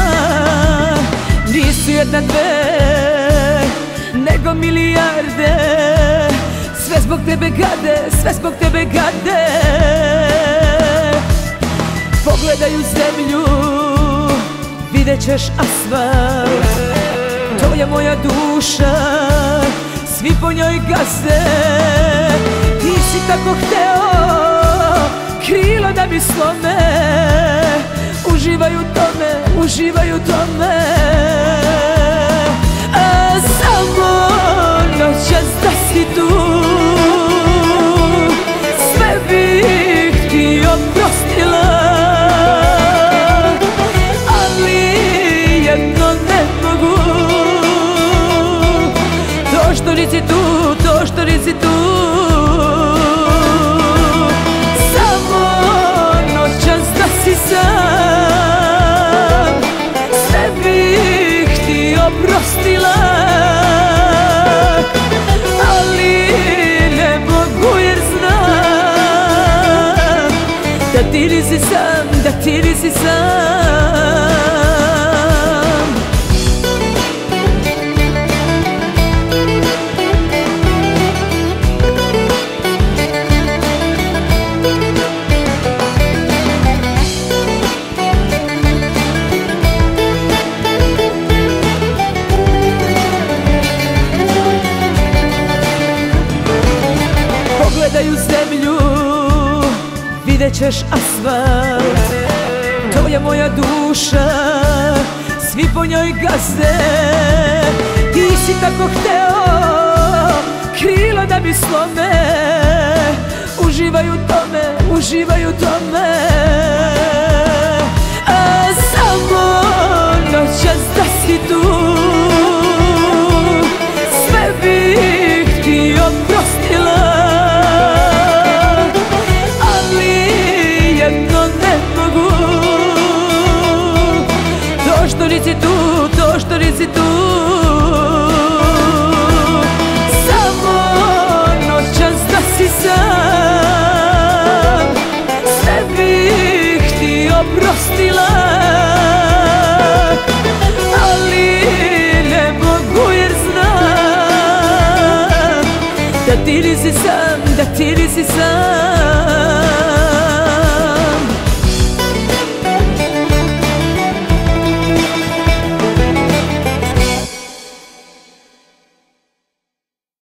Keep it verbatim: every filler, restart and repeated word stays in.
Nisu jedna dve, nego milijarde. Sve zbog tebe gade, sve zbog tebe gade. Pogledaj u zemlju, vidjet ćeš asfalt. To je moja duša, svi po njoj gaze. Ti si tako hteo krilo da mi slome. Uživaj u tome, uživaj u tome. A samo noćas da si tu, sve bih ti oprostila. Ali jedno ne mogu, to što nisi tu, to što nisi tu. Samo noćas da si sam, sve bih ti oprostila. Ali ne mogu jer znam da ti nisi sam, da ti nisi sam. Pogledaj u zemlju, vidjet ćeš asfalt. To je moja duša, svi po njoj gaze. Ti si tako hteo krilo da mi slome. Uživaj u tome, uživaj u tome. A samo noćas da si tu, sve bih ti oprostila. To što nisi tu, to što nisi tu. Samo noćas da si sam, sve bih ti oprostila. Ali ne mogu jer znam da ti nisi sam, da ti nisi sam.